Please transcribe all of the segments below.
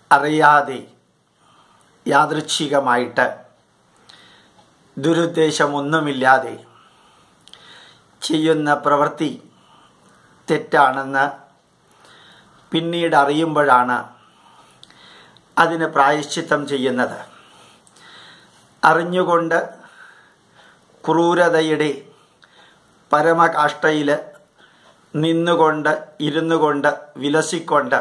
അറിയാതെ യാദൃച്ഛികമായിട്ട് ദുരുദ്ദേശമൊന്നുമില്ലാതെ ചെയ്യുന്ന പ്രവൃത്തി തെറ്റാണെന്ന് പിന്നീട് അറിയുമ്പോഴാണ് അതിന് പ്രായശ്ചിത്തം ചെയ്യുന്നത്. അറിഞ്ഞുകൊണ്ട് ക്രൂരതയുടെ പരമകാഷ്ഠയിൽ നിന്നുകൊണ്ട് ഇരുന്നുകൊണ്ട് വിലസിക്കൊണ്ട്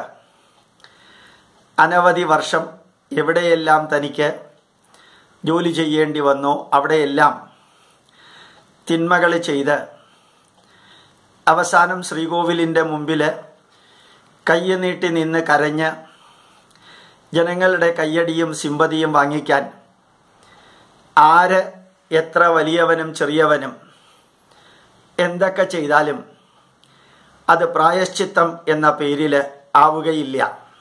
അനവധി വർഷം എവിടെയെല്ലാം തനിക്ക് ജോലി ചെയ്യേണ്ടി വന്നോ അവിടെയെല്ലാം തിന്മകൾ ചെയ്ത് അവസാനം ശ്രീകോവിലിൻ്റെ മുമ്പിൽ കയ്യ് നീട്ടി നിന്ന് കരഞ്ഞ് ജനങ്ങളുടെ കയ്യടിയും സിമ്പതിയും വാങ്ങിക്കാൻ ആര് എത്ര വലിയവനും ചെറിയവനും എന്തൊക്കെ ചെയ്താലും അത് പ്രായശ്ചിത്തം എന്ന പേരിൽ ആവുകയില്ല.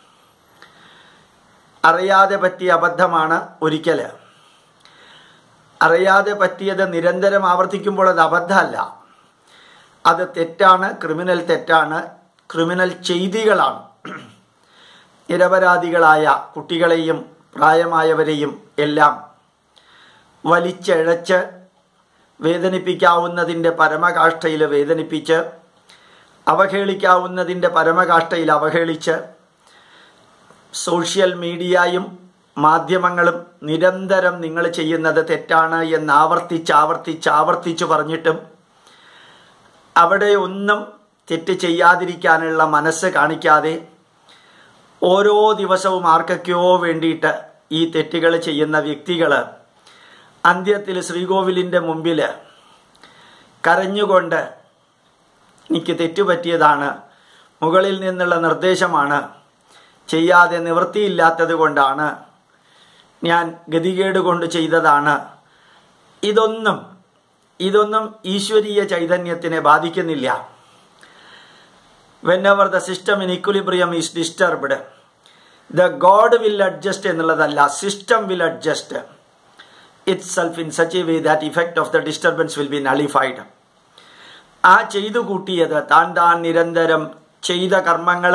അറിയാതെ പറ്റിയ അബദ്ധമാണ് ഒരിക്കൽ. അറിയാതെ പറ്റിയത് നിരന്തരം ആവർത്തിക്കുമ്പോൾ അത് അബദ്ധമല്ല, അത് തെറ്റാണ്, ക്രിമിനൽ തെറ്റാണ്, ക്രിമിനൽ ചെയ്തികളാണ്. നിരപരാധികളായ കുട്ടികളെയും പ്രായമായവരെയും എല്ലാം വലിച്ചഴച്ച് വേദനിപ്പിക്കാവുന്നതിൻ്റെ പരമകാഷ്ഠയിൽ വേദനിപ്പിച്ച് അവഹേളിക്കാവുന്നതിൻ്റെ പരമകാഷ്ഠയിൽ അവഹേളിച്ച് സോഷ്യൽ മീഡിയയും മാധ്യമങ്ങളും നിരന്തരം നിങ്ങൾ ചെയ്യുന്നത് തെറ്റാണ് എന്ന് ആവർത്തിച്ച് പറഞ്ഞിട്ടും അവിടെ ഒന്നും തെറ്റ് ചെയ്യാതിരിക്കാനുള്ള മനസ്സ് കാണിക്കാതെ ഓരോ ദിവസവും ആർക്കൊക്കെയോ വേണ്ടിയിട്ട് ഈ തെറ്റുകൾ ചെയ്യുന്ന വ്യക്തികൾ അന്ത്യത്തിൽ ശ്രീകോവിലിൻ്റെ മുമ്പിൽ കരഞ്ഞുകൊണ്ട് എനിക്ക് തെറ്റുപറ്റിയതാണ്, മുകളിൽ നിന്നുള്ള നിർദ്ദേശമാണ്, ചെയ്യാതെ നിവൃത്തിയില്ലാത്തത് കൊണ്ടാണ്, ഞാൻ ഗതികേട് കൊണ്ട് ചെയ്തതാണ്, ഇതൊന്നും ഈശ്വരീയ ചൈതന്യത്തിനെ ബാധിക്കുന്നില്ല. whenever the system in equilibrium is disturbed, the God will adjust എന്നുള്ളതല്ല, system will adjust itself in such a way that effect of the disturbance will be nullified. ആ ചെയ്തു കൂട്ടിയത് താൻ നിരന്തരം ചെയ്ത കർമ്മങ്ങൾ,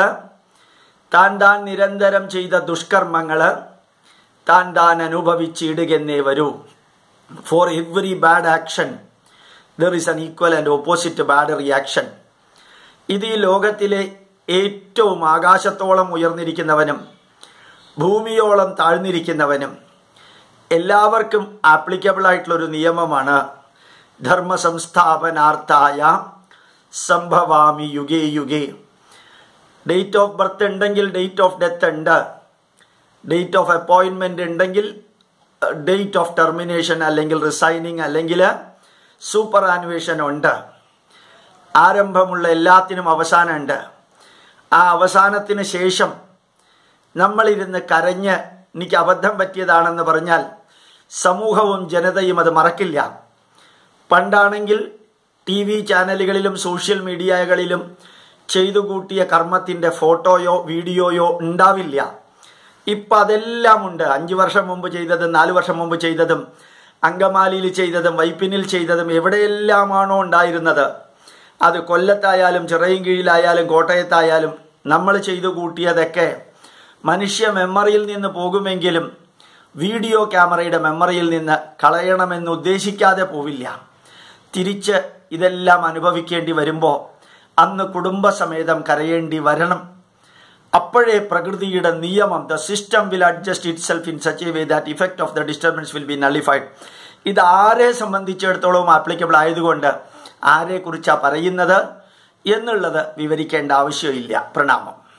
താൻ നിരന്തരം ചെയ്ത ദുഷ്കർമ്മങ്ങൾ താൻ അനുഭവിച്ചിടുകെന്നേ വരൂ. For every bad action there is an equal and opposite bad reaction. ഇത് ഈ ലോകത്തിലെ ഏറ്റവും ആകാശത്തോളം ഉയർന്നിരിക്കുന്നവനും ഭൂമിയോളം താഴ്ന്നിരിക്കുന്നവനും എല്ലാവർക്കും ആപ്ലിക്കബിൾ ആയിട്ടുള്ളൊരു നിയമമാണ്. ധർമ്മ സംസ്ഥാപനാർത്ഥായ സംഭവാമി യുഗേ യുഗേ. ഡേറ്റ് ഓഫ് ബർത്ത് ഉണ്ടെങ്കിൽ ഡേറ്റ് ഓഫ് ഡെത്ത് ഉണ്ട്, ഡേറ്റ് ഓഫ് അപ്പോയിൻമെൻ്റ് ഉണ്ടെങ്കിൽ ഡേറ്റ് ഓഫ് ടെർമിനേഷൻ അല്ലെങ്കിൽ റിസൈനിങ് അല്ലെങ്കിൽ സൂപ്പർ ആനുവേഷൻ ഉണ്ട്. ആരംഭമുള്ള എല്ലാത്തിനും അവസാനമുണ്ട്. ആ അവസാനത്തിന് ശേഷം നമ്മളിരുന്ന് കരഞ്ഞ് എനിക്ക് അബദ്ധം പറ്റിയതാണെന്ന് പറഞ്ഞാൽ സമൂഹവും ജനതയും അത് മറക്കില്ല. പണ്ടാണെങ്കിൽ TV ചാനലുകളിലും സോഷ്യൽ മീഡിയകളിലും ചെയ്തു കൂട്ടിയ കർമ്മത്തിൻ്റെ ഫോട്ടോയോ വീഡിയോയോ ഉണ്ടാവില്ല. ഇപ്പം അതെല്ലാം ഉണ്ട്. 5 വർഷം മുമ്പ് ചെയ്തതും 4 വർഷം മുമ്പ് ചെയ്തതും അങ്കമാലിയിൽ ചെയ്തതും വൈപ്പിനിൽ ചെയ്തതും എവിടെയെല്ലാമാണോ ഉണ്ടായിരുന്നത്, അത് കൊല്ലത്തായാലും ചിറയൻകീഴിലായാലും കോട്ടയത്തായാലും നമ്മൾ ചെയ്തു കൂട്ടിയതൊക്കെ മനുഷ്യ മെമ്മറിയിൽ നിന്ന് പോകുമെങ്കിലും വീഡിയോ ക്യാമറയുടെ മെമ്മറിയിൽ നിന്ന് കളയണമെന്ന് ഉദ്ദേശിക്കാതെ പോവില്ല. തിരിച്ച് ഇതെല്ലാം അനുഭവിക്കേണ്ടി വരുമ്പോൾ അന്ന് കുടുംബസമേതം കരയേണ്ടി വരണം. അപ്പോഴേ പ്രകൃതിയുടെ നിയമം, the system will adjust itself in such a way that effect of the disturbance will be nullified. ഇത് ആരെ സംബന്ധിച്ചിടത്തോളം ആപ്ലിക്കബിൾ ആയതുകൊണ്ട് ആരെക്കുറിച്ചാണ് പറയുന്നത് എന്നുള്ളത് വിവരിക്കേണ്ട ആവശ്യമില്ല. പ്രണാമം.